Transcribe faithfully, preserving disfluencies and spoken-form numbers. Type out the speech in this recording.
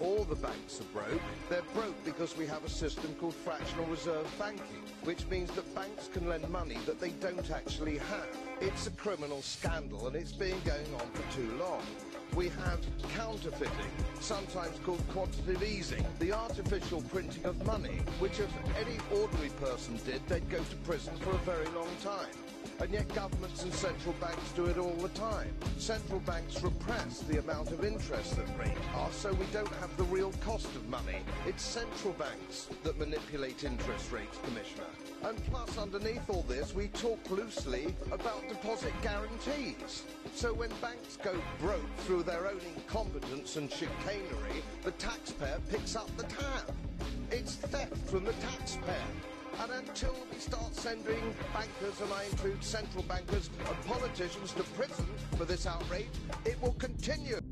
all the banks are broke. They're broke because we have a system called fractional reserve banking, which means that banks can lend money that they don't actually have. It's a criminal scandal, and it's been going on for too long. We have counterfeiting, sometimes called quantitative easing, the artificial printing of money, which if any ordinary person did, they'd go to prison for a very long time. And yet governments and central banks do it all the time. Central banks repress the amount of interest that rates are, so we don't have the real cost of money. It's central banks that manipulate interest rates, Commissioner. And plus, underneath all this, we talk loosely about deposit guarantees. So when banks go broke through their own incompetence and chicanery, the taxpayer picks up the tab. It's theft from the taxpayer. And until we start sending bankers, and I include central bankers and politicians, to prison for this outrage, it will continue.